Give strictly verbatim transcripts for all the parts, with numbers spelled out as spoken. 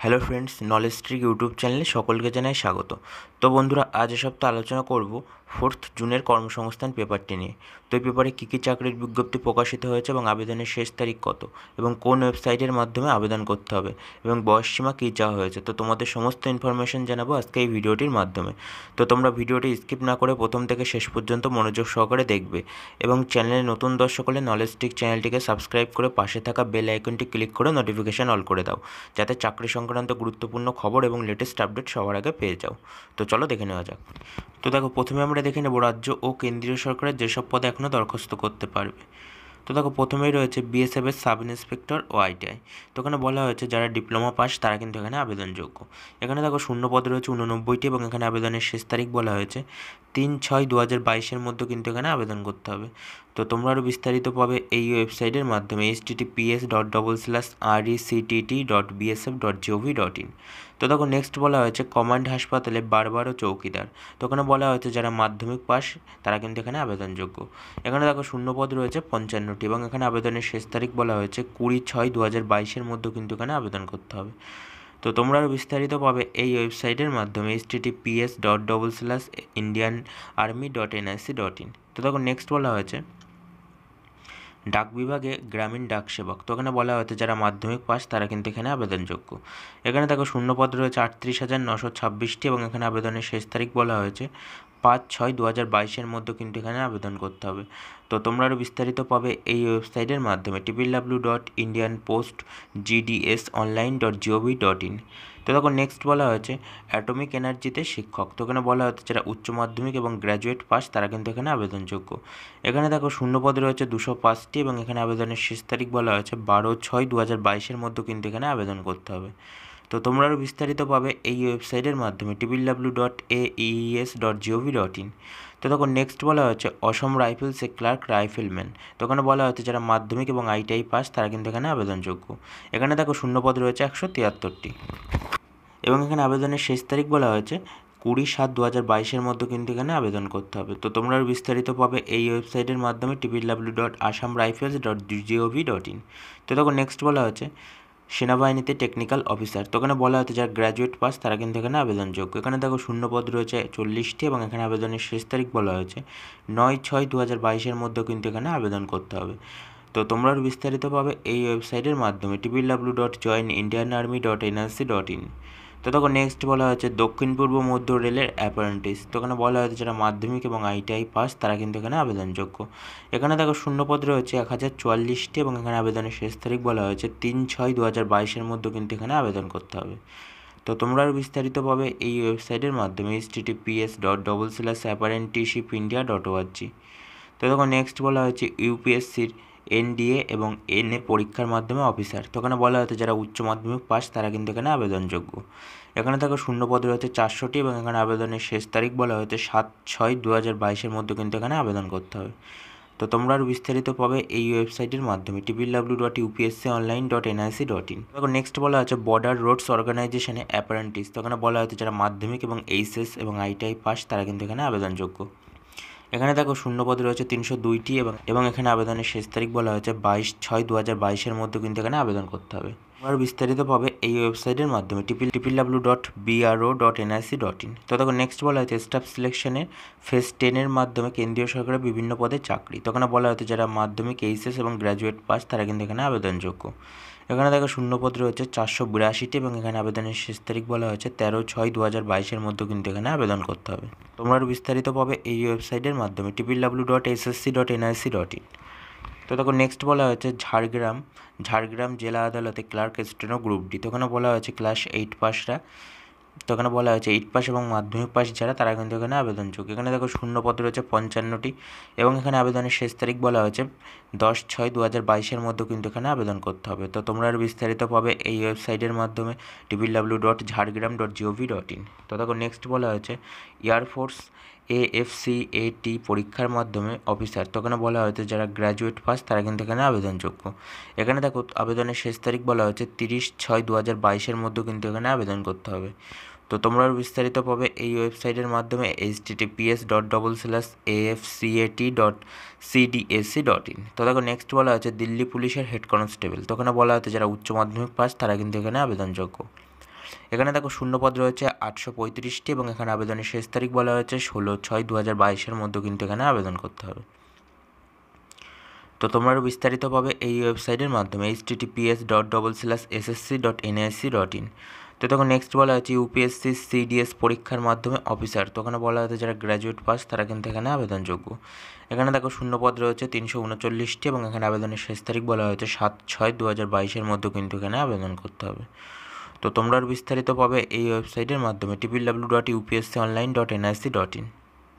Hello friends, knowledge trick YouTube চ্যানেলে সকলকে জানাই স্বাগত। তো বন্ধুরা, আজ এ সপ্তাহে আলোচনা করব ফোর্থ জুনের কর্মসংস্থান পেপারটি নিয়ে। তো এই পেপারে কী কী চাকরির বিজ্ঞপ্তি প্রকাশিত হয়েছে এবং আবেদনের শেষ তারিখ কত এবং কোন ওয়েবসাইটের মাধ্যমে আবেদন করতে হবে এবং বয়সসীমা কী চাওয়া হয়েছে, তো তোমাদের সমস্ত ইনফরমেশন জানাবো আজকে এই ভিডিওটির মাধ্যমে। তো তোমরা ভিডিওটি স্কিপ না করে প্রথম থেকে শেষ পর্যন্ত মনোযোগ সহকারে দেখবে এবং চ্যানেলে নতুন দর্শক হলে নলেজ ট্রিক চ্যানেলটিকে সাবস্ক্রাইব করে পাশে থাকা বেল আইকনটি ক্লিক করে নোটিফিকেশান অল করে দাও, যাতে চাকরি সংক্রান্ত গুরুত্বপূর্ণ খবর এবং লেটেস্ট আপডেট সবার আগে পেয়ে যাও। তো চলো দেখে নেওয়া যাক। তো দেখো, প্রথমে আমরা দেখে নেব রাজ্য ও কেন্দ্রীয় সরকারের যেসব পদে এখনও দরখাস্ত করতে পারবে। তো দেখো, প্রথমেই রয়েছে বিএসএফের সাব ইন্সপেক্টর ও আইটিআই। তো এখানে বলা হয়েছে যারা ডিপ্লোমা পাস তারা কিন্তু এখানে আবেদনযোগ্য। এখানে দেখো শূন্য পদ রয়েছে উননব্বইটি এবং এখানে আবেদনের শেষ তারিখ বলা হয়েছে তিন ছয় দু হাজার বাইশের মধ্যে কিন্তু এখানে আবেদন করতে হবে। তো তোমরা আরও বিস্তারিত পাবে এই ওয়েবসাইটের মাধ্যমে H T T P S dot double slash R E C T T dot BSF dot GOV dot in. তো দেখো, নেক্সট বলা হয়েছে কমান্ড হাসপাতালে বারবার ও চৌকিদার। তো ওখানে বলা হয়েছে যারা মাধ্যমিক পাস তারা কিন্তু এখানে আবেদনযোগ্য। এখানে দেখো শূন্যপদ রয়েছে পঞ্চান্নটি এবং এখানে আবেদনের শেষ তারিখ বলা হয়েছে কুড়ি ছয় দু হাজার বাইশের মধ্যে কিন্তু এখানে আবেদন করতে হবে। তো তোমরা আরও বিস্তারিত পাবে এই ওয়েবসাইটের মাধ্যমে H T T P S dot double slash Indian army dot N I C dot in. তো দেখো, নেক্সট বলা হয়েছে ডাক বিভাগে গ্রামীণ ডাক সেবক। তো এখানে বলা হয়েছে যারা মাধ্যমিক পাস তারা কিন্তু এখানে আবেদনযোগ্য। এখানে দেখো শূন্যপদ রয়েছে আটত্রিশ হাজার নশো ছাব্বিশটি এবং এখানে আবেদনের শেষ তারিখ বলা হয়েছে পাঁচ ছয় দু হাজার বাইশের মধ্যে কিন্তু এখানে আবেদন করতে হবে। তো তোমরা আরও বিস্তারিত পাবে এই ওয়েবসাইটের মাধ্যমে triple W dot Indian post GDS online dot GOV dot in. তো দেখো, নেক্সট বলা হয়েছে অ্যাটমিক এনার্জিতে শিক্ষক। তো এখানে বলা হচ্ছে যারা উচ্চ মাধ্যমিক এবং গ্র্যাজুয়েট পাস তারা কিন্তু এখানে আবেদনযোগ্য। এখানে দেখো শূন্যপদ রয়েছে দুশো পাঁচটি এবং এখানে আবেদনের শেষ তারিখ বলা হয়েছে বারো ছয় দু হাজার বাইশের মধ্যে কিন্তু এখানে আবেদন করতে হবে। তো তোমরা আরও বিস্তারিত পাবে এই ওয়েবসাইটের মাধ্যমে triple W dot A E S dot GOV dot in. তো তখন নেক্সট বলা হচ্ছে অসম রাইফেলসে ক্লার্ক রাইফেলম্যান। তো ওখানে বলা হচ্ছে যারা মাধ্যমিক এবং আইটিআই পাস তারা কিন্তু এখানে আবেদনযোগ্য। এখানে দেখো শূন্যপদ রয়েছে একশো তিয়াত্তরটি এবং এখানে আবেদনের শেষ তারিখ বলা হয়েছে কুড়ি সাত দু হাজার বাইশের মধ্যে কিন্তু এখানে আবেদন করতে হবে। তো তোমরা বিস্তারিত পাবে এই ওয়েবসাইটের মাধ্যমে triple W dot Assam rifles dot GOV dot in. তো তখন নেক্সট বলা হচ্ছে সেনাবাহিনীতে টেকনিক্যাল অফিসার। তো এখানে বলা হচ্ছে যারা গ্র্যাজুয়েট পাস তারা কিন্তু এখানে আবেদনযোগ্য। এখানে দেখো শূন্যপদ রয়েছে চল্লিশটি এবং এখানে আবেদনের শেষ তারিখ বলা হয়েছে নয় ছয় দু হাজার বাইশের মধ্যে কিন্তু এখানে আবেদন করতে হবে। তো তোমরা বিস্তারিত পাবে এই ওয়েবসাইটের মাধ্যমে triple W dot join Indian army dot NRC dot in. তো তখন নেক্সট বলা হচ্ছে দক্ষিণ পূর্ব মধ্য রেলের অ্যাপারেন্টিস। তো এখানে বলা হয়েছে যারা মাধ্যমিক এবং আইটিআই পাস তারা কিন্তু এখানে আবেদনযোগ্য। এখানে দেখো শূন্যপদ রয়েছে এক হাজার চুয়াল্লিশটি এবং এখানে আবেদনের শেষ তারিখ বলা হয়েছে তিন ছয় দু হাজার বাইশের মধ্যে কিন্তু এখানে আবেদন করতে হবে। তো তোমরা আরও বিস্তারিত পাবে এই ওয়েবসাইটের মাধ্যমে H T T P S dot double slash apprenticeship India dot ORG. তো তখন নেক্সট বলা হয়েছে ইউপিএসসির এনডিএ এবং এনএ পরীক্ষার মাধ্যমে অফিসার। তো এখানে বলা হয়েছে যারা উচ্চ মাধ্যমিক পাস তারা কিন্তু এখানে আবেদনযোগ্য। এখানে দেখো শূন্যপদ রয়েছে চারশোটি এবং এখানে আবেদনের শেষ তারিখ বলা হয়েছে সাত ছয় দু হাজার বাইশের মধ্যে কিন্তু এখানে আবেদন করতে হবে। তো তোমরা আরও বিস্তারিত পাবে এই ওয়েবসাইটের মাধ্যমে triple W dot UPSC online dot NIC dot in. দেখো, নেক্সট বলা হচ্ছে বর্ডার রোডস অর্গানাইজেশনে অ্যাপারেন্টিস। তো এখানে বলা হয়েছে যারা মাধ্যমিক এবং এইচএস এবং আইটিআই পাস তারা কিন্তু এখানে আবেদনযোগ্য। এখানে দেখো শূন্যপদ রয়েছে তিনশো দুইটি এবং এবং এখানে আবেদনের শেষ তারিখ বলা হয়েছে বাইশ ছয় দু হাজার বাইশের মধ্যে কিন্তু এখানে আবেদন করতে হবে। আবার বিস্তারিত পাবে এই ওয়েবসাইটের মাধ্যমে triple triple W dot BRO dot NIC dot in. তো দেখো, নেক্সট বলা হয়েছে স্টাফ সিলেকশনের ফেজ টেনের মাধ্যমে কেন্দ্রীয় সরকারের বিভিন্ন পদে চাকরি। তখন বলা হয়েছে যারা মাধ্যমিক এইচএস এবং গ্র্যাজুয়েট পাস তারা কিন্তু এখানে আবেদনযোগ্য। এখানে দেখো শূন্যপদ রয়েছে চারশো বিরাশিটি এবং এখানে আবেদনের শেষ তারিখ বলা হয়েছে তেরো ছয় দু হাজার বাইশের মধ্যে কিন্তু এখানে আবেদন করতে হবে। তোমরা আরও বিস্তারিত পাবে এই ওয়েবসাইটের মাধ্যমে triple W dot SSC dot NIC dot in. তো তখন নেক্সট বলা হয়েছে ঝাড়গ্রাম ঝাড়গ্রাম জেলা আদালতে ক্লার্ক স্টেনো গ্রুপ ডি। তো ওখানে বলা হয়েছে ক্লাস এইট পাসরা। তো এখানে বলা হয়েছে এইট পাস এবং মাধ্যমিক পাস যারা তারা কিন্তু এখানে আবেদনযোগ্য। এখানে দেখো শূন্যপদ রয়েছে পঞ্চান্নটি এবং এখানে আবেদনের শেষ তারিখ বলা হয়েছে দশ ছয় দু হাজার বাইশের মধ্যে কিন্তু এখানে আবেদন করতে হবে। তো তোমরা আর বিস্তারিত পাবে এই ওয়েবসাইটের মাধ্যমে triple W dot Jhargram dot GOV dot in. তো দেখো, নেক্সট বলা হয়েছে air force A F C A T পরীক্ষার মাধ্যমে অফিসার। তো এখানে বলা হয়েছে যারা গ্র্যাজুয়েট পাস তারা কিন্তু এখানে আবেদনযোগ্য। এখানে দেখো আবেদনের শেষ তারিখ বলা হয়েছে তিরিশ ছয় দু হাজার বাইশের মধ্যে কিন্তু এখানে আবেদন করতে হবে। তো তোমরা বিস্তারিত পাবে এই ওয়েবসাইটের মাধ্যমে H T T P S dot double slash A F C A T dot C D S C dot in. তো দেখো, নেক্সট বলা হচ্ছে দিল্লি পুলিশের হেড কনস্টেবল। তো ওখানে বলা হচ্ছে যারা উচ্চ মাধ্যমিক পাস তারা কিন্তু এখানে আবেদনযোগ্য। এখানে দেখো শূন্যপদ রয়েছে আটশো পঁয়ত্রিশটি এবং এখানে আবেদনের শেষ তারিখ বলা হয়েছে ষোলো ছয় দু হাজার বাইশের মধ্যে কিন্তু এখানে আবেদন করতে হবে। তো তোমরা আরও বিস্তারিত পাবে এই ওয়েবসাইটের মাধ্যমে H T T P S dot double slash S S C dot N I C dot in. তো তখন নেক্সট বলা হচ্ছে ইউপিএসসি সিডিএস পরীক্ষার মাধ্যমে অফিসার। তো ওখানে বলা হচ্ছে যারা গ্র্যাজুয়েট পাস তারা কিন্তু এখানে আবেদনযোগ্য। এখানে দেখো শূন্যপদ রয়েছে তিনশো উনচল্লিশটি এবং এখানে আবেদনের শেষ তারিখ বলা হয়েছে সাত ছয় দু হাজার বাইশের মধ্যে কিন্তু এখানে আবেদন করতে হবে। তো তোমরা আর বিস্তারিত পাবে এই ওয়েবসাইটের মাধ্যমে triple W dot UPSC online dot NIC dot in.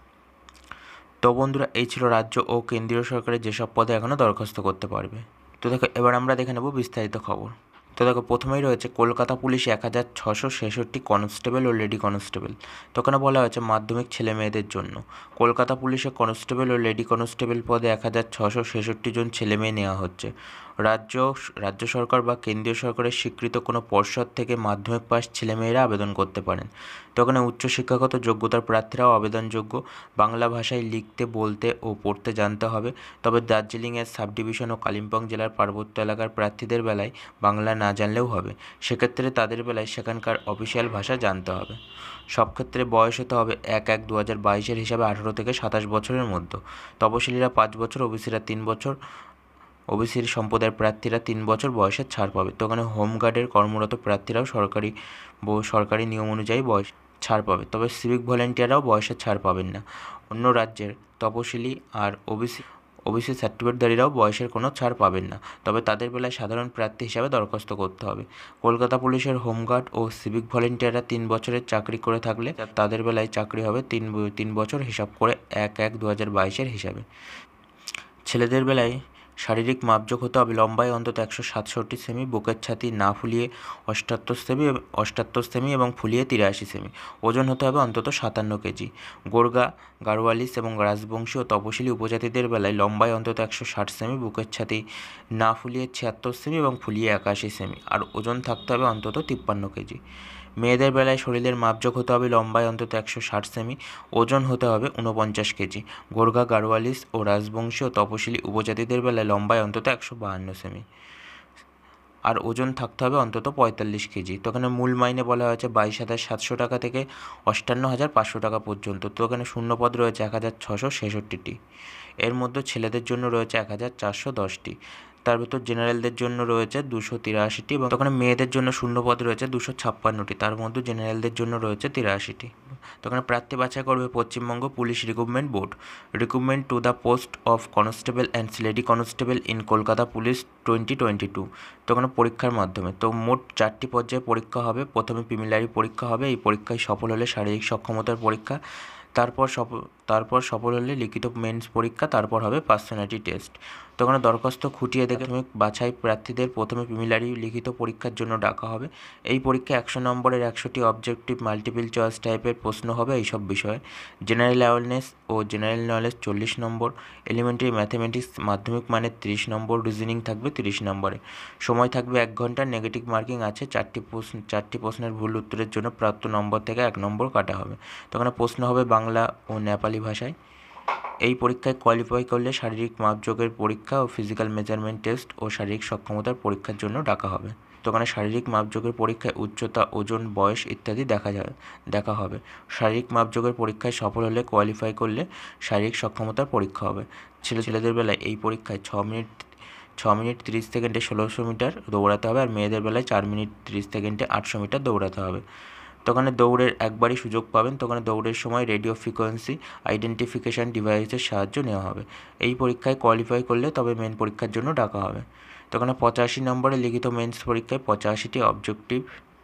তো বন্ধুরা, এই ছিল রাজ্য ও কেন্দ্রীয় সরকারের যেসব পদে এখনও দরখাস্ত করতে পারবে। তো দেখো এবার আমরা দেখে নেব বিস্তারিত খবর। তো দেখো প্রথমেই রয়েছে কলকাতা পুলিশ এক হাজার ছশো ছেষট্টি কনস্টেবল ও লেডি কনস্টেবল। তো ওখানে বলা হয়েছে মাধ্যমিক ছেলে মেয়েদের জন্য কলকাতা পুলিশে কনস্টেবল ও লেডি কনস্টেবল পদে এক হাজার ছশো ছেষট্টি জন ছেলে মেয়ে নেওয়া হচ্ছে। রাজ্য রাজ্য সরকার বা কেন্দ্রীয় সরকারের স্বীকৃত কোনো পর্ষদ থেকে মাধ্যমিক পাস ছেলেমেয়েরা আবেদন করতে পারেন। তো ওখানে উচ্চশিক্ষাগত যোগ্যতার প্রার্থীরাও আবেদনযোগ্য। বাংলা ভাষায় লিখতে বলতে ও পড়তে জানতে হবে। তবে দার্জিলিংয়ের সাব ডিভিশন ও কালিম্পং জেলার পার্বত্য এলাকার প্রার্থীদের বেলায় বাংলা না জানলেও হবে। সেক্ষেত্রে তাদের বেলায় সেখানকার অফিসিয়াল ভাষা জানতে হবে। সব ক্ষেত্রে বয়স হতে হবে এক এক দু হাজার বাইশের হিসাবে আঠারো থেকে সাতাশ বছরের মধ্যে। তপশিলীরা পাঁচ বছর, ওবিসিরা তিন বছর, ওবিসির সম্প্রদায়ের প্রার্থীরা তিন বছর বয়সের ছাড় পাবে। তো ওখানে হোমগার্ডের কর্মরত প্রার্থীরাও সরকারি সরকারি নিয়ম অনুযায়ী বয়স ছাড় পাবে। তবে সিভিক ভলেন্টিয়াররাও বয়সের ছাড় পাবেন না। অন্য রাজ্যের তপশিলি আর ওবিসি ওবিসি সার্টিফিকেটধারীরাও বয়সের কোনো ছাড় পাবেন না। তবে তাদের বেলায় সাধারণ প্রার্থী হিসাবে দরখাস্ত করতে হবে। কলকাতা পুলিশের হোমগার্ড ও সিভিক ভলেন্টিয়াররা তিন বছরের চাকরি করে থাকলে তাদের বেলায় চাকরি হবে তিন তিন বছর হিসাব করে এক এক দু হাজার বাইশের হিসাবে। ছেলেদের বেলায় শারীরিক মাপজোক হতে হবে লম্বায় অন্তত একশো সাতষট্টি সেমি, বুকের ছাতি না ফুলিয়ে অষ্টাত্তর সেমি অষ্টাত্তর সেমি এবং ফুলিয়ে তিরাশি সেমি। ওজন হতে হবে অন্তত সাতান্ন কেজি। গোর্গা, গাড়োয়ালিস এবং রাজবংশী ও তপশিলি উপজাতিদের বেলায় লম্বায় অন্তত একশো ষাট সেমি, বুকের ছাতি না ফুলিয়ে ছিয়াত্তর সেমি এবং ফুলিয়ে একাশি সেমি। আর ওজন থাকতে হবে অন্তত তিপ্পান্ন কেজি। মেয়েদের বেলায় শরীরের মাপজোক হতে হবে লম্বায় অন্তত একশো ষাট সেমি, ওজন হতে হবে ঊনপঞ্চাশ কেজি। গোর্গা, গাড়োয়ালিস ও রাজবংশী ও তপশিলি উপজাতিদের বেলায় লম্বায় অন্তত একশো বাহান্ন সেমি আর ওজন থাকতে হবে অন্তত পঁয়তাল্লিশ কেজি। তো এখানে মূল মাইনে বলা হয়েছে বাইশ হাজার সাতশো টাকা থেকে অষ্টান্ন হাজার পাঁচশো টাকা পর্যন্ত। তো এখানে শূন্যপদ রয়েছে এক হাজার ছশো ছেষট্টিটি। এর মধ্যে ছেলেদের জন্য রয়েছে এক হাজার চারশো দশটি। তার ভিতর জেনারেলদের জন্য রয়েছে দুশো তিরাশিটি এবং ওখানে মেয়েদের জন্য শূন্যপদ রয়েছে দুশো ছাপ্পান্নটি। তার মধ্যে জেনারেলদের জন্য রয়েছে তিরাশিটি। তো এখানে প্রার্থী বাছাই করবে Paschimbanga police recruitment board. Recruitment to the post of constable and lady constable in Kolkata police twenty twenty two. তো এখানে পরীক্ষার মাধ্যমে তো মোট চারটি পর্যায়ে পরীক্ষা হবে। প্রথমে প্রিলিমিনারি পরীক্ষা হবে। এই পরীক্ষায় সফল হলে শারীরিক সক্ষমতার পরীক্ষা, তারপর সফল তারপর সফল হলে লিখিত মেন্স পরীক্ষা, তারপর হবে পার্সোনালিটি টেস্ট। তো ওখানে দরখাস্ত খুঁটিয়ে দেখে বাছাই প্রার্থীদের প্রথমে প্রিলিমিনারি লিখিত পরীক্ষার জন্য ডাকা হবে। এই পরীক্ষা একশো নম্বরের একশোটি অবজেক্টিভ মাল্টিপল চয়েস টাইপের প্রশ্ন হবে এইসব বিষয়ে। জেনারেল অ্যাওয়ারনেস ও জেনারেল নলেজ চল্লিশ নম্বর, এলিমেন্টারি ম্যাথামেটিক্স মাধ্যমিক মানের তিরিশ নম্বর, রিজনিং থাকবে তিরিশ নম্বরে। সময় থাকবে এক ঘন্টা। নেগেটিভ মার্কিং আছে। চারটি প্রশ্ন চারটি প্রশ্নের ভুল উত্তরের জন্য প্রাপ্ত নম্বর থেকে এক নম্বর কাটা হবে। তো ওখানে প্রশ্ন হবে বাংলা ও নেপালি ভাষায়। এই পরীক্ষায় কোয়ালিফাই করলে শারীরিক মাপজোকের পরীক্ষা ও ফিজিক্যাল মেজারমেন্ট টেস্ট ও শারীরিক সক্ষমতার পরীক্ষার জন্য ডাকা হবে। তো ওখানে শারীরিক মাপজোকের পরীক্ষায় উচ্চতা, ওজন, বয়স ইত্যাদি দেখা যায় দেখা হবে। শারীরিক মাপজোকের পরীক্ষায় সফল হলে কোয়ালিফাই করলে শারীরিক সক্ষমতার পরীক্ষা হবে। ছেলে ছেলেদের বেলায় এই পরীক্ষায় ছ মিনিট ছ মিনিট তিরিশ সেকেন্ডে ষোলোশো মিটার দৌড়াতে হবে। আর মেয়েদের বেলায় চার মিনিট তিরিশ সেকেন্ডে আটশো মিটার দৌড়াতে হবে। তো ওখানে দৌড়ের একবারই সুযোগ পাবেন। তো ওখানে দৌড়ের সময় রেডিও ফ্রিকোয়েন্সি আইডেন্টিফিকেশান ডিভাইসের সাহায্য নেওয়া হবে। এই পরীক্ষায় কোয়ালিফাই করলে তবে মেন পরীক্ষার জন্য ডাকা হবে। তো ওখানে পঁচাশি নম্বরে লিখিত মেন্স পরীক্ষায় পঁচাশিটি অবজেক্টিভ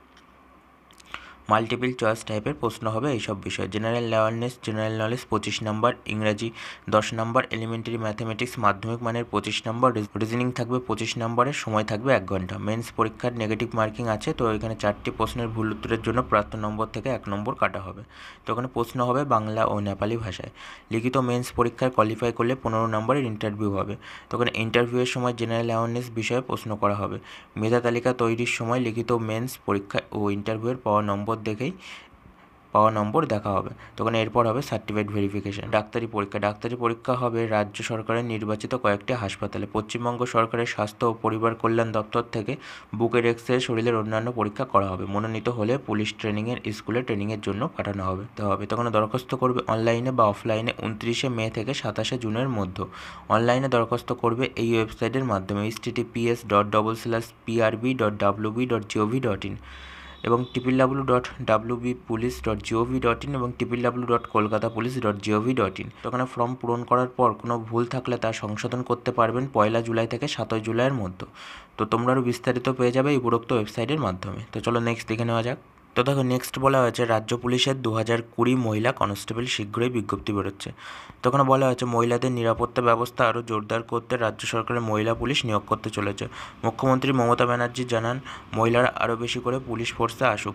মাল্টিপল চয়েস টাইপের প্রশ্ন হবে এইসব বিষয়ে। জেনারেল অ্যাওয়ারনেস, জেনারেল নলেজ পঁচিশ নম্বর, ইংরাজি দশ নম্বর, এলিমেন্টারি ম্যাথামেটিক্স মাধ্যমিক মানের পঁচিশ নম্বর, রিজনিং থাকবে পঁচিশ নম্বরের, সময় থাকবে এক ঘন্টা। মেন্স পরীক্ষার নেগেটিভ মার্কিং আছে। তো এখানে চারটি প্রশ্নের ভুল উত্তরের জন্য প্রাপ্ত নম্বর থেকে এক নম্বর কাটা হবে। তো ওখানে প্রশ্ন হবে বাংলা ও নেপালি ভাষায়। লিখিত মেন্স পরীক্ষায় কোয়ালিফাই করলে পনেরো নম্বরের ইন্টারভিউ হবে। তো ওখানে ইন্টারভিউয়ের সময় জেনারেল অ্যাওয়ারনেস বিষয়ে প্রশ্ন করা হবে। মেধা তালিকা তৈরির সময় লিখিত মেন্স পরীক্ষা ও ইন্টারভিউয়ের পাওয়া নম্বর দেখেই পাওয়া নম্বর দেখা হবে। তখন এরপর হবে সার্টিফিকেট ভেরিফিকেশন। ডাক্তারি পরীক্ষা ডাক্তারি পরীক্ষা হবে রাজ্য সরকারের নির্বাচিত কয়েকটি হাসপাতালে। পশ্চিমবঙ্গ সরকারের স্বাস্থ্য ও পরিবার কল্যাণ দপ্তর থেকে বুকের এক্স রে, শরীরের অন্যান্য পরীক্ষা করা হবে। মনোনীত হলে পুলিশ ট্রেনিংয়ের স্কুলে ট্রেনিংয়ের জন্য পাঠানো হবে তো হবে তখন দরখাস্ত করবে অনলাইনে বা অফলাইনে উনত্রিশে মে থেকে সাতাশে জুনের মধ্যে। অনলাইনে দরখাস্ত করবে এই ওয়েবসাইটের মাধ্যমে H T T P S dot double slash P R B dot W B dot GOV dot in এবং triple W dot W B police dot GOV dot in এবং triple W dot Kolkata police dot GOV dot in. তো ওখানে form পূরণ করার পর কোনো ভুল থাকলে তা সংশোধন করতে পারবেন পয়লা জুলাই থেকে সাতই জুলাইয়ের মধ্যে। তো তোমরা আরও বিস্তারিত পেয়ে যাবে এই উপরোক্ত ওয়েবসাইটের মাধ্যমে। তো চলো নেক্সট দেখে নেওয়া যাক। তো দেখো নেক্সট বলা হয়েছে রাজ্য পুলিশের দু হাজার কুড়ি মহিলা কনস্টেবল শীঘ্রই বিজ্ঞপ্তি বেরোচ্ছে। তখন বলা হয়েছে মহিলাদের নিরাপত্তা ব্যবস্থা আরও জোরদার করতে রাজ্য সরকারের মহিলা পুলিশ নিয়োগ করতে চলেছে। মুখ্যমন্ত্রী মমতা ব্যানার্জি জানান মহিলারা আরও বেশি করে পুলিশ ফোর্সে আসুক।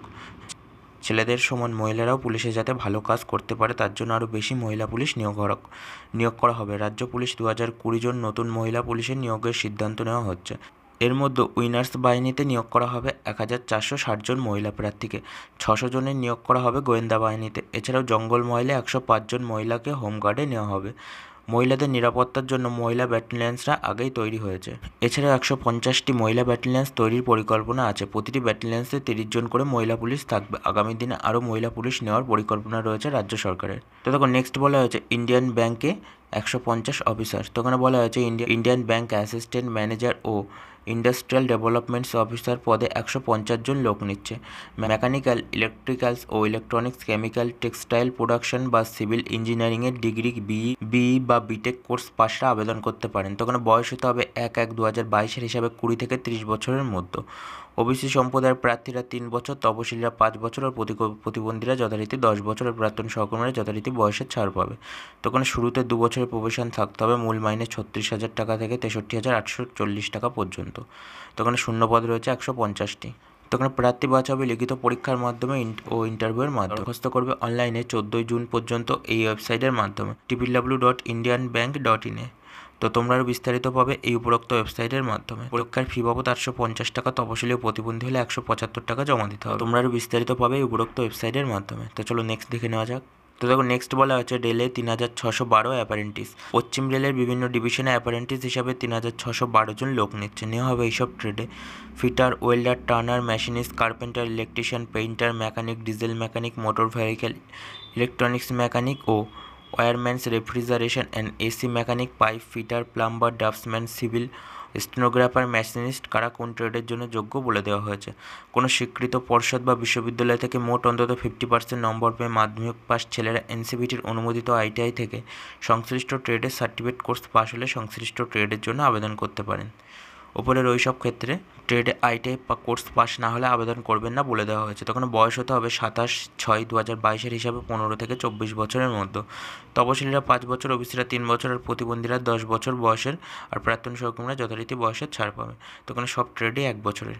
ছেলেদের সমান মহিলারাও পুলিশে যাতে ভালো কাজ করতে পারে তার জন্য আরও বেশি মহিলা পুলিশ নিয়োগ নিয়োগ করা হবে। রাজ্য পুলিশ দু হাজার কুড়ি জন নতুন মহিলা পুলিশের নিয়োগের সিদ্ধান্ত নেওয়া হচ্ছে। এর মধ্যে উইনার্স বাহিনীতে নিয়োগ করা হবে এক হাজার চারশো ষাট জন মহিলা প্রার্থীকে। ছশো জনের নিয়োগ করা হবে গোয়েন্দা বাহিনীতে। এছাড়াও জঙ্গল মহলে একশো পাঁচজন মহিলাকে হোমগার্ডে নেওয়া হবে। মহিলাদের নিরাপত্তার জন্য মহিলা ব্যাটালিয়ন্সরা আগেই তৈরি হয়েছে। এছাড়াও একশো পঞ্চাশটি মহিলা ব্যাটালিয়ন্স তৈরির পরিকল্পনা আছে। প্রতিটি ব্যাটালিয়ন্সে তিরিশ জন করে মহিলা পুলিশ থাকবে। আগামী দিনে আরও মহিলা পুলিশ নেওয়ার পরিকল্পনা রয়েছে রাজ্য সরকারের। তো তখন নেক্সট বলা হয়েছে ইন্ডিয়ান ব্যাংকে একশো পঞ্চাশ অফিসার। তো ওখানে বলা হয়েছে India Indian bank assistant manager ও ইন্ডাস্ট্রিয়াল ডেভেলপমেন্টস অফিসার পদে একশো পঞ্চাশ জন লোক নিচ্ছে। মেকানিক্যাল, ইলেকট্রিক্যালস ও ইলেকট্রনিক্স, কেমিক্যাল, টেক্সটাইল প্রোডাকশন বা সিভিল ইঞ্জিনিয়ারিংয়ের ডিগ্রি বি বি বা বিটেক কোর্স পাশরা আবেদন করতে পারেন। তখন বয়স হতে হবে এক এক দু হাজার বাইশের হিসাবে কুড়ি থেকে তিরিশ বছরের মধ্যে। ওবিসি সম্প্রদায়ের প্রার্থীরা তিন বছর, তপশিলীরা পাঁচ বছর আর প্রতিবন্ধীরা যথারীতি দশ বছরের প্রাক্তন সহকর্মীরা যথারীতি বয়সের ছাড় পাবে। তখন শুরুতে দু বছরের প্রবেশন থাকতে হবে। মূল মাইনে ছত্রিশ হাজার টাকা থেকে তেষট্টি হাজার আটশো চল্লিশ টাকা পর্যন্ত। তখন শূন্যপদ রয়েছে একশো পঞ্চাশটি। তখন প্রার্থী বাছা হবে লিখিত পরীক্ষার মাধ্যমে ও ইন্টারভিউয়ের মাধ্যমে। দরখাস্ত করবে অনলাইনে চোদ্দোই জুন পর্যন্ত এই ওয়েবসাইটের মাধ্যমে triple W dot Indian bank dot ইনে। তো তোমরা আরও বিস্তারিত পাবে এই উপরোক্ত ওয়েবসাইটের মাধ্যমে। পরীক্ষার ফি বাবদ আটশো পঞ্চাশ টাকা, তপশিলি ও প্রতিবন্ধী হলে একশো পঁচাত্তর টাকা জমা দিতে হবে। তোমরা আরও বিস্তারিত পাবে এই উপরোক্ত ওয়েবসাইটের মাধ্যমে। তো চলো নেক্সট দেখে নেওয়া যাক। তো দেখো নেক্সট বলা হচ্ছে রেলে তিন হাজার ছশো বারো অ্যাপারেন্টিস। পশ্চিম রেলের বিভিন্ন ডিভিশনে অ্যাপারেন্টিস হিসাবে তিন হাজার ছশো বারো জন লোক নিচ্ছে। নেওয়া হবে এইসব ট্রেডে fitter, welder, turner, machinist, carpenter, electrician, painter, mechanic, diesel mechanic, motor vehicle, electronics mechanic ও wiremans, refrigeration and AC mechanic, pipe fitter, plumber, draftsman, civil stenographer, machinist কারা কোন ট্রেডের জন্য যোগ্য বলে দেওয়া হয়েছে। কোনো স্বীকৃত পর্ষদ বা বিশ্ববিদ্যালয় থেকে মোট অন্তত ফিফটি পার্সেন্ট নম্বর পেয়ে মাধ্যমিক পাস ছেলেরা এনসিভিটির অনুমোদিত আইটিআই থেকে সংশ্লিষ্ট ট্রেডের সার্টিফিকেট কোর্স পাস হলে সংশ্লিষ্ট ট্রেডের জন্য আবেদন করতে পারেন। ওপরের ওই সব ক্ষেত্রে ট্রেডে আইটিআই বা কোর্স পাস না হলে আবেদন করবেন না বলে দেওয়া হয়েছে। তখন বয়স হতে হবে সাতাশ ছয় দু হাজার বাইশের হিসাবে পনেরো থেকে চব্বিশ বছরের মধ্যে। তপশিলীরা পাঁচ বছর, ওবিসিরা তিন বছর আর প্রতিবন্ধীরা দশ বছর বয়সের আর প্রাক্তন সহকর্মীরা যথারীতি বয়সের ছাড় পাবে। তখন সব ট্রেডে এক বছরের।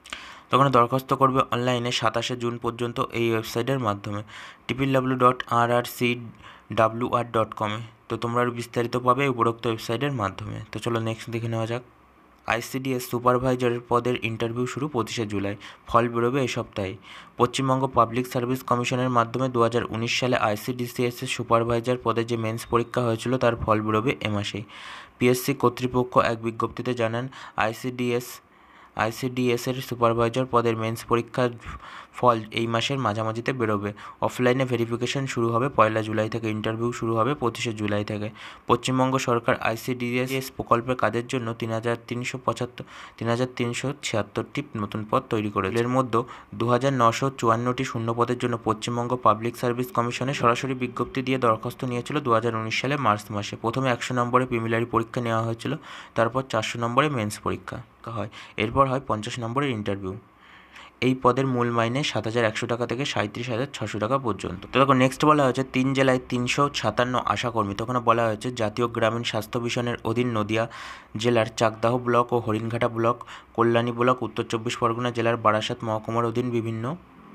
তখন দরখাস্ত করবে অনলাইনে সাতাশে জুন পর্যন্ত এই ওয়েবসাইটের মাধ্যমে triple W dot R R C W R dot কমে। তো তোমরা আরও বিস্তারিত পাবে উপরোক্ত ওয়েবসাইটের মাধ্যমে। তো চলো নেক্সট দেখে নেওয়া যাক। আইসিডিএস সুপারভাইজারের পদের ইন্টারভিউ শুরু পঁচিশে জুলাই। ফল বেরোবে এই সপ্তাহে। পশ্চিমবঙ্গ পাবলিক সার্ভিস কমিশনের মাধ্যমে দু হাজার উনিশ সালে আইসিডিসিএসের সুপারভাইজার পদে যে মেন্স পরীক্ষা হয়েছিল তার ফল বেরোবে এ মাসেই। পিএসসি কর্তৃপক্ষ এক বিজ্ঞপ্তিতে জানান আইসিডিএস আইসিডিএসের সুপারভাইজার পদের মেন্স পরীক্ষার ফল এই মাসের মাঝামাঝিতে বেরোবে। অফলাইনে ভেরিফিকেশন শুরু হবে পয়লা জুলাই থেকে। ইন্টারভিউ শুরু হবে পঁচিশে জুলাই থেকে। পশ্চিমবঙ্গ সরকার আইসিডিএস প্রকল্পের কাজের জন্য তিন হাজার তিনশো পঁচাত্তর তিন হাজার তিনশো ছিয়াত্তরটি নতুন পদ তৈরি করেছে। এর মধ্যে দু হাজার নশো চুয়ান্নটি শূন্য পদের জন্য পশ্চিমবঙ্গ পাবলিক সার্ভিস কমিশনে সরাসরি বিজ্ঞপ্তি দিয়ে দরখাস্ত নিয়েছিল দু হাজার উনিশ সালে মার্চ মাসে। প্রথমে একশো নম্বরে প্রিলিমিনারি পরীক্ষা নেওয়া হয়েছিল, তারপর চারশো নম্বরে মেন্স পরীক্ষা হয়, এরপর হয় পঞ্চাশ নম্বরের ইন্টারভিউ। এই পদের মূল মাইনে সাত হাজার একশো টাকা থেকে সাঁত্রিশ হাজার ছশো টাকা পর্যন্ত। তো দেখো নেক্সট বলা হয়েছে তিন জেলায় তিনশো সাতান্ন আশাকর্মী। তখন বলা হয়েছে জাতীয় গ্রামীণ স্বাস্থ্য মিশনের অধীন নদিয়া জেলার চাকদাহ ব্লক ও হরিণঘাটা ব্লক, কল্যাণী ব্লক, উত্তর চব্বিশ পরগনা জেলার বারাসাত মহকুমার অধীন বিভিন্ন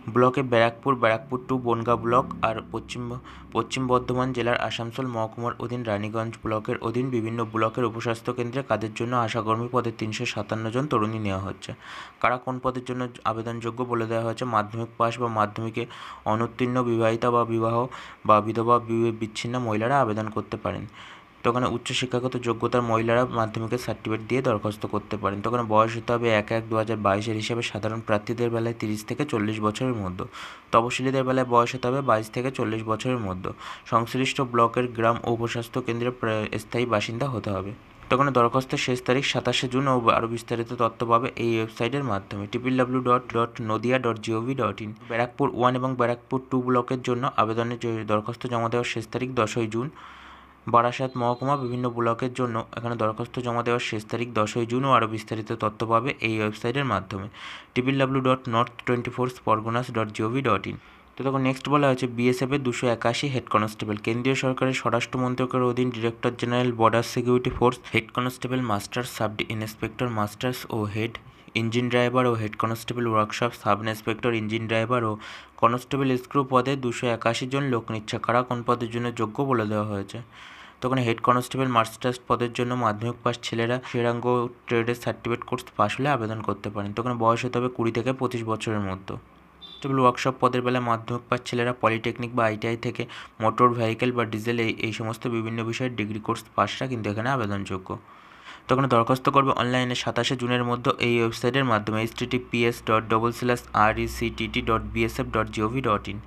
ব্লকে ব্যারাকপুর, ব্যারাকপুর টু বনগাঁ ব্লক আর পশ্চিম পশ্চিম বর্ধমান জেলার আসানসোল মহকুমার অধীন রানীগঞ্জ ব্লকের অধীন বিভিন্ন ব্লকের উপস্বাস্থ্য কেন্দ্রে কাজের জন্য আশাকর্মী পদে তিনশো সাতান্ন জন তরুণী নেওয়া হচ্ছে। কারা কোন পদের জন্য আবেদনযোগ্য বলে দেওয়া হয়েছে। মাধ্যমিক পাস বা মাধ্যমিকে অনুত্তীর্ণ বিবাহিতা বা বিবাহ বা বিধবা বিচ্ছিন্ন মহিলারা আবেদন করতে পারেন। তো ওখানে উচ্চশিক্ষাগত যোগ্যতার মহিলারা মাধ্যমিকের সার্টিফিকেট দিয়ে দরখাস্ত করতে পারেন। তো ওখানে বয়স হতে হবে এক এক দু হাজার বাইশের হিসাবে সাধারণ প্রার্থীদের বেলায় তিরিশ থেকে চল্লিশ বছরের মধ্যে, তপশিলীদের বেলায় বয়স হতে হবে বাইশ থেকে চল্লিশ বছরের মধ্যে, সংশ্লিষ্ট ব্লকের গ্রাম ও উপস্বাস্থ্য কেন্দ্রের স্থায়ী বাসিন্দা হতে হবে। তখন দরখাস্তের শেষ তারিখ সাতাশে জুন ও আরও বিস্তারিত তথ্য পাবে এই ওয়েবসাইটের মাধ্যমে triple W dot dot Nadia dot GOV dot in. Barrackpore one এবং ব্যারাকপুর টু ব্লকের জন্য আবেদনের দরখাস্ত জমা দেওয়ার শেষ তারিখ দশই জুন। বারাসাত মহকুমা বিভিন্ন ব্লকের জন্য এখানে দরখাস্ত জমা দেওয়ার শেষ তারিখ দশই জুন ও আরও বিস্তারিত তথ্য পাবে এই ওয়েবসাইটের মাধ্যমে triple W dot north twenty four Parganas dot GOV dot in. তো তখন নেক্সট বলা হয়েছে বিএসএফের দুশো একাশি হেড কনস্টেবল, কেন্দ্রীয় সরকারের স্বরাষ্ট্র মন্ত্রকের অধীন director general border security force head constable masters, sub inspector masters ও হেড ইঞ্জিন ড্রাইভার ও head constable workshop, sub inspector engine driver ও কনস্টেবল স্ক্রু পদে দুশো একাশি জন লোক নিচ্ছে। কারা কোন পদের জন্য যোগ্য বলে দেওয়া হয়েছে। তখন হেড কনস্টেবল মাস্টার্স পদের জন্য মাধ্যমিক পাস ছেলেরা শ্রীরাঙ্গ ট্রেডের সার্টিফিকেট কোর্স পাস হলে আবেদন করতে পারেন। তখন বয়স হতে হবে কুড়ি থেকে পঁচিশ বছরের মধ্যে। কনস্টেবল ওয়ার্কশপ পদের বেলায় মাধ্যমিক পাস ছেলেরা পলিটেকনিক বা আইটিআই থেকে মোটর ভেহিকেল বা ডিজেল এই এই সমস্ত বিভিন্ন বিষয়ের ডিগ্রি কোর্স পাসরা কিন্তু এখানে আবেদনযোগ্য। তখন দরখাস্ত করবে অনলাইনে সাতাশে জুনের মধ্যে এই ওয়েবসাইটের মাধ্যমে H T T P S dot double slash R E C T T dot B S F dot GOV dot in.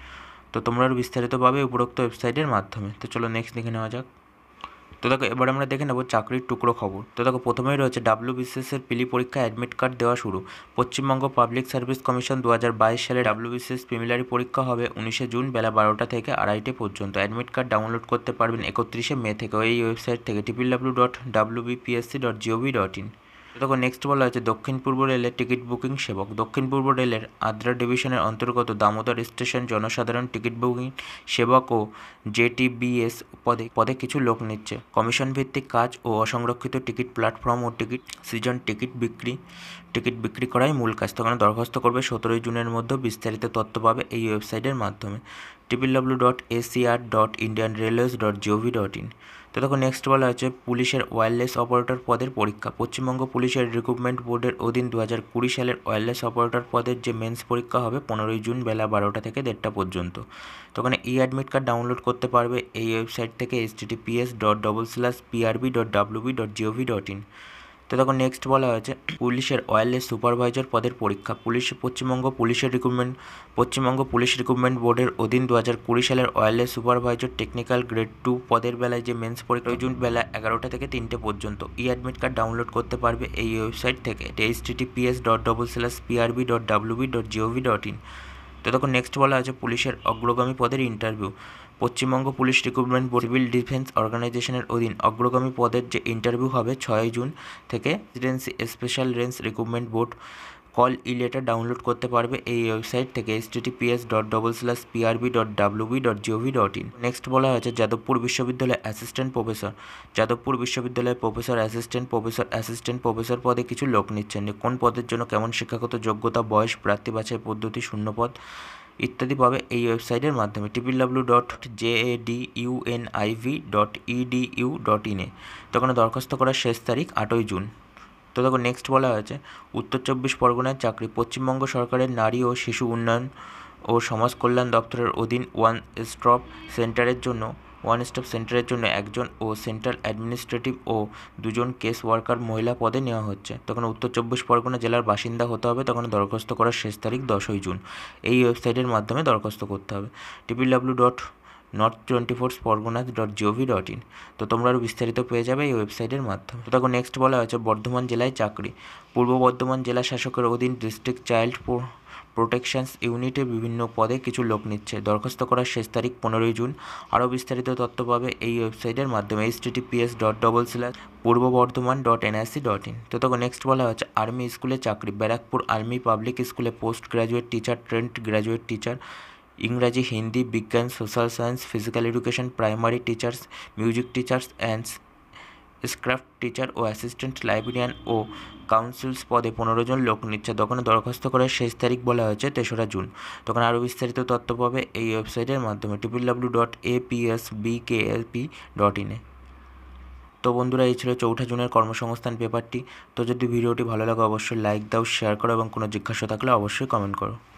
তো তোমরা আরও বিস্তারিত পাবে উপরোক্ত ওয়েবসাইটের মাধ্যমে। তো চলো নেক্সট দেখে নেওয়া যাক। তো দেখো এবার আমরা দেখে নেব চাকরির টুকরো খবর। তো দেখো প্রথমেই রয়েছে ডাব্লিউবিসিএসের পিলি পরীক্ষা অ্যাডমিট কার্ড দেওয়া শুরু। পশ্চিমবঙ্গ পাবলিক সার্ভিস কমিশন দু হাজার বাইশ সালে ডাব্লিউবিসিএস প্রিলিমিনারি পরীক্ষা হবে উনিশে জুন বেলা বারোটা থেকে আড়াইটে পর্যন্ত। অ্যাডমিট কার্ড ডাউনলোড করতে পারবেন একত্রিশে মে থেকে এই ওয়েবসাইট থেকে triple W dot W B P S C dot GOV dot in. তখন নেক্সট বলা হয়েছে দক্ষিণ পূর্ব রেলের টিকিট বুকিং সেবক। দক্ষিণ পূর্ব রেলের আদ্রা ডিভিশনের অন্তর্গত দামোদর স্টেশন জনসাধারণ টিকিট বুকিং সেবক ও জেটিবিএস পদে পদে কিছু লোক নিচ্ছে। কমিশন ভিত্তিক কাজ ও অসংরক্ষিত টিকিট প্ল্যাটফর্ম ও টিকিট সিজন টিকিট বিক্রি টিকিট বিক্রি করাই মূল কাজ। তখন দরখাস্ত করবে সতেরোই জুনের মধ্যে। বিস্তারিত তথ্য পাবে এই ওয়েবসাইটের মাধ্যমে triple W dot ACR dot Indian railways dot GOV dot in. তো তখন নেক্সট বলা হচ্ছে পুলিশের ওয়্যারলেস অপারেটর পদের পরীক্ষা। পশ্চিমবঙ্গ পুলিশের রিক্রুটমেন্ট বোর্ডের অধীন দু হাজার কুড়ি সালের ওয়্যারলেস অপারেটর পদের যে মেন্স পরীক্ষা হবে পনেরোই জুন বেলা বারোটা থেকে দেড়টা পর্যন্ত। তখন ই অ্যাডমিট কার্ড ডাউনলোড করতে পারবে এই ওয়েবসাইট থেকে H T T P S dot double slash P R B dot W B dot GOV dot in. তো তখন নেক্সট বলা হয়েছে পুলিশের ওয়্যারলেস সুপারভাইজার পদের পরীক্ষা। পুলিশ পশ্চিমবঙ্গ পুলিশের রিক্রুটমেন্ট পশ্চিমবঙ্গ পুলিশ রিক্রুটমেন্ট বোর্ডের অধীন দু হাজার কুড়ি সালের wireless supervisor technical grade two পদের বেলায় যে মেন্স পরীক্ষা জুন বেলা এগারোটা থেকে তিনটে পর্যন্ত। ই অ্যাডমিট কার্ড ডাউনলোড করতে পারবে এই ওয়েবসাইট থেকে H T T P S dot double slash P R B dot W B dot GOV dot in. তো তখন নেক্সট বলা আছে পুলিশের অগ্রগামী পদের interview. Paschimbanga police recruitment board civil defence অর্গানাইজেশনের অধীন অগ্রগামী পদের যে ইন্টারভিউ হবে ছয়ই জুন থেকে residency special range recruitment board call e letter download করতে পারবে এই ওয়েবসাইট থেকে H T T P S dot double slash P R B dot W B dot GOV dot in. Next বলা হয়েছে যাদবপুর বিশ্ববিদ্যালয় অ্যাসিস্ট্যান্ট প্রফেসর। যাদবপুর বিশ্ববিদ্যালয়ের professor assistant professor assistant professor পদে কিছু লোক নিচ্ছেন। কোন পদের জন্য কেমন শিক্ষাগত যোগ্যতা, বয়স, প্রার্থী বাছাই পদ্ধতি, শূন্যপদ ইত্যাদি পাবে এই ওয়েবসাইটের মাধ্যমে triple W dot J A D U N I V dot E D U dot ইনে। তখন দরখাস্ত করার শেষ তারিখ আটই জুন। তো দেখো নেক্সট বলা হয়েছে উত্তর চব্বিশ পরগনার চাকরি। পশ্চিমবঙ্গ সরকারের নারী ও শিশু উন্নয়ন ও সমাজ কল্যাণ দপ্তরের অধীন ওয়ান স্টপ সেন্টারের জন্য ওয়ান স্টপ সেন্টারের জন্য একজন ও সেন্ট্রাল অ্যাডমিনিস্ট্রেটিভ ও দুজন কেস ওয়ার্কার মহিলা পদে নেওয়া হচ্ছে। তখন উত্তর চব্বিশ পরগনা জেলার বাসিন্দা হতে হবে। তখন দরখাস্ত করার শেষ তারিখ দশই জুন। এই ওয়েবসাইটের মাধ্যমে দরখাস্ত করতে হবে triple W dot north twenty four Parganas dot GOV dot in. তো তোমরা আরও বিস্তারিত পেয়ে যাবে এই ওয়েবসাইটের মাধ্যমে। তো তখন নেক্সট বলা হয়েছে বর্ধমান জেলায় চাকরি। পূর্ব বর্ধমান জেলা শাসকের অধীন ডিস্ট্রিক্ট চাইল্ড প্রোটেকশনস ইউনিটে বিভিন্ন পদে কিছু লোক নিচ্ছে। দরখাস্ত করার শেষ তারিখ পনেরোই জুন। আরও বিস্তারিত তথ্য পাবে এই ওয়েবসাইটের মাধ্যমে H T T P S dot double slash Purba Bardhaman dot N I C dot in. তো তখন নেক্সট বলা হচ্ছে আর্মি স্কুলে চাকরি। ব্যারাকপুর আর্মি পাবলিক স্কুলে post graduate teacher, trained graduate teacher, ইংরাজি, হিন্দি, বিজ্ঞান, social science, physical education, primary teachers, music teachers and craft teacher ও অ্যাসিস্ট্যান্ট লাইব্রেরিয়ান ও কাউন্সিলস পদে পনেরো জন লোক নিচ্ছে। দোকানে দরখাস্ত করার শেষ তারিখ বলা হয়েছে তেসরা জুন। তখন আরও বিস্তারিত তথ্য পাবে এই ওয়েবসাইটের মাধ্যমে triple W dot A P S B K L P dot ইনে। তো বন্ধুরা, এই ছিল চৌঠা জুনের কর্মসংস্থান পেপারটি। তো যদি ভিডিওটি ভালো লাগে অবশ্যই লাইক দাও, শেয়ার করো এবং কোনো জিজ্ঞাসা থাকলে অবশ্যই কমেন্ট করো।